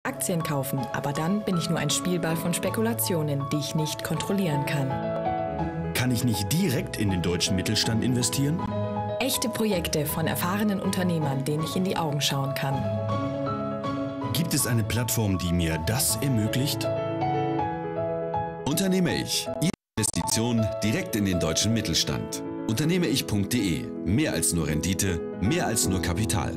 Aktien kaufen, aber dann bin ich nur ein Spielball von Spekulationen, die ich nicht kontrollieren kann. Kann ich nicht direkt in den deutschen Mittelstand investieren? Echte Projekte von erfahrenen Unternehmern, denen ich in die Augen schauen kann. Gibt es eine Plattform, die mir das ermöglicht? Unternehme ich. Ihre Investition direkt in den deutschen Mittelstand. Unternehmeich.de. Mehr als nur Rendite, mehr als nur Kapital.